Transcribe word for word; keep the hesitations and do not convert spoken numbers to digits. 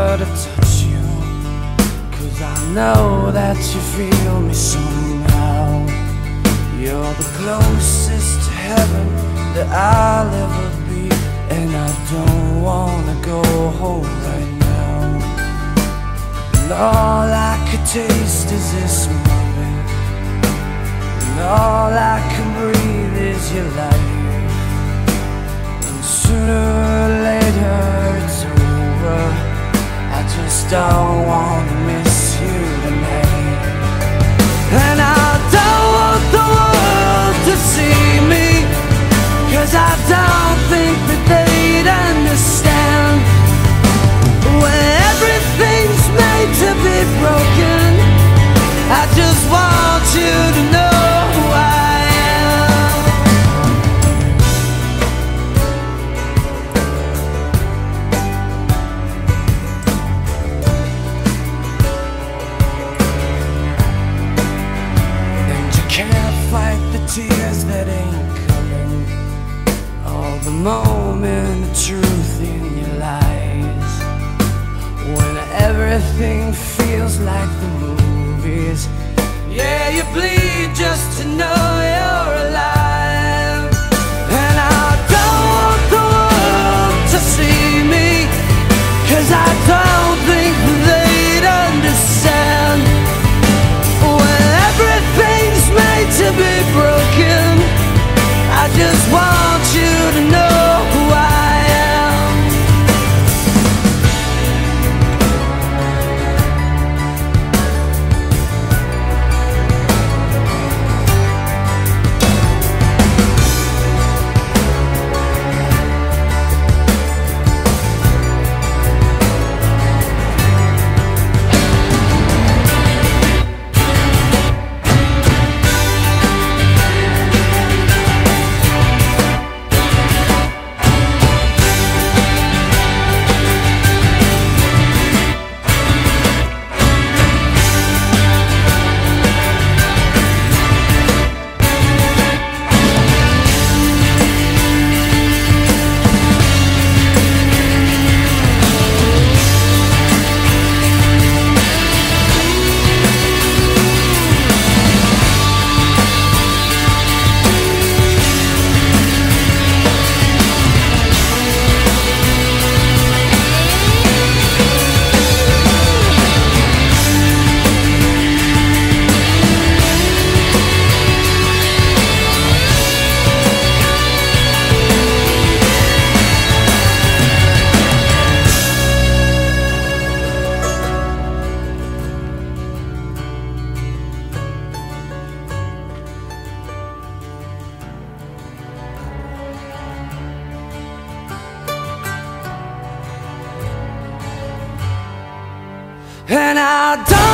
to touch you, 'cause I know that you feel me somehow. You're the closest to heaven that I'll ever be, and I don't wanna go home right now. And all I could taste is this moment, and all I can breathe is your life. And sooner or later it's over, I just don't wanna miss you tonight. And I don't want the world to see me, 'cause I don't think that they'd understand. When everything's made to be broken, I just want you to know who I am. And you can't fight the tears that ain't coming, all the moment of truth in your lies. When everything feels like the movies, yeah, you bleed just to know you're alive. And I don't want the world to see me, 'cause I don't think they'd understand. When everything's made to be broken, I just want you to know who I am. And I don't